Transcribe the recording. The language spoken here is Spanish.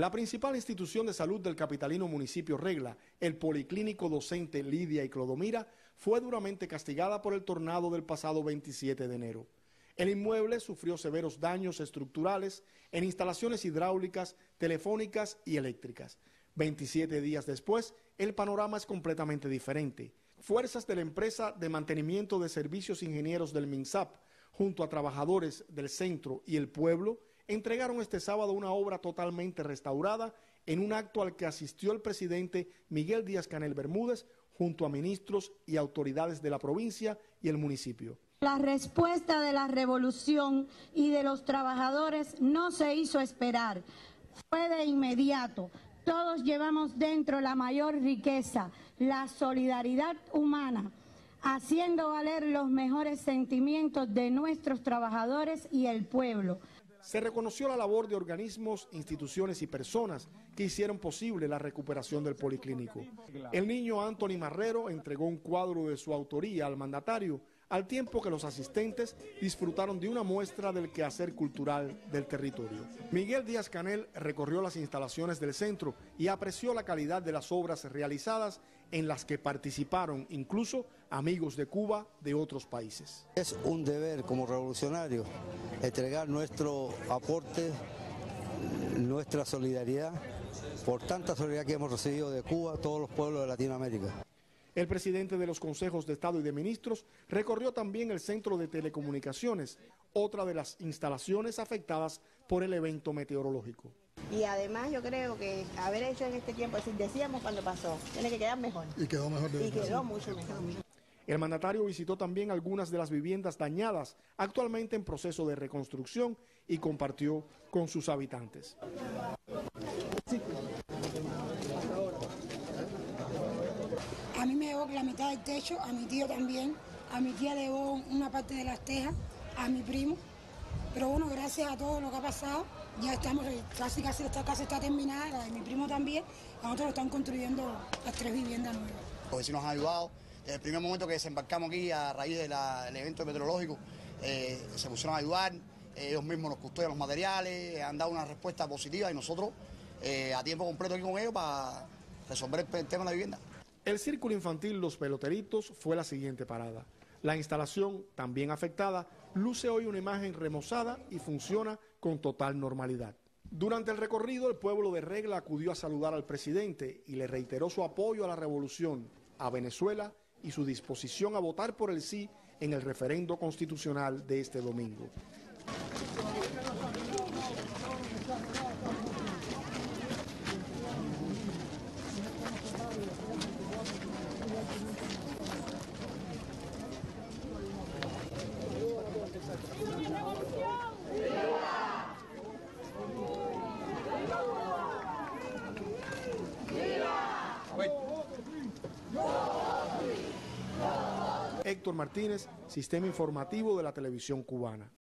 La principal institución de salud del capitalino municipio Regla, el Policlínico Docente Lidia y Clodomira, fue duramente castigada por el tornado del pasado 27 de enero. El inmueble sufrió severos daños estructurales en instalaciones hidráulicas, telefónicas y eléctricas. 27 días después, el panorama es completamente diferente. Fuerzas de la empresa de mantenimiento de servicios ingenieros del MINSAP, junto a trabajadores del centro y el pueblo, entregaron este sábado una obra totalmente restaurada en un acto al que asistió el presidente Miguel Díaz-Canel Bermúdez junto a ministros y autoridades de la provincia y el municipio. La respuesta de la revolución y de los trabajadores no se hizo esperar, fue de inmediato. Todos llevamos dentro la mayor riqueza, la solidaridad humana, haciendo valer los mejores sentimientos de nuestros trabajadores y el pueblo. Se reconoció la labor de organismos, instituciones y personas que hicieron posible la recuperación del policlínico. El niño Anthony Marrero entregó un cuadro de su autoría al mandatario, al tiempo que los asistentes disfrutaron de una muestra del quehacer cultural del territorio. Miguel Díaz-Canel recorrió las instalaciones del centro y apreció la calidad de las obras realizadas en las que participaron incluso amigos de Cuba de otros países. Es un deber como revolucionario entregar nuestro aporte, nuestra solidaridad, por tanta solidaridad que hemos recibido de Cuba, todos los pueblos de Latinoamérica. El presidente de los consejos de Estado y de Ministros recorrió también el centro de telecomunicaciones, otra de las instalaciones afectadas por el evento meteorológico. Y además yo creo que haber hecho en este tiempo, es decir, decíamos cuando pasó, tiene que quedar mejor. Y quedó mejor. Y quedó mucho mejor. El mandatario visitó también algunas de las viviendas dañadas, actualmente en proceso de reconstrucción, y compartió con sus habitantes. A mí me llevó la mitad del techo, a mi tío también, a mi tía le llevó una parte de las tejas, a mi primo. Pero bueno, gracias a todo lo que ha pasado, ya estamos, casi esta casa está terminada, la de mi primo también, a nosotros están construyendo las 3 viviendas nuevas. Los vecinos han ayudado, desde el primer momento que desembarcamos aquí a raíz del evento meteorológico, se pusieron a ayudar, ellos mismos nos custodian los materiales, han dado una respuesta positiva y nosotros a tiempo completo aquí con ellos para resolver el tema de la vivienda. El círculo infantil Los Peloteritos fue la siguiente parada. La instalación, también afectada, luce hoy una imagen remozada y funciona con total normalidad. Durante el recorrido, el pueblo de Regla acudió a saludar al presidente y le reiteró su apoyo a la revolución, a Venezuela y su disposición a votar por el sí en el referendo constitucional de este domingo. Héctor Martínez, Sistema Informativo de la Televisión Cubana.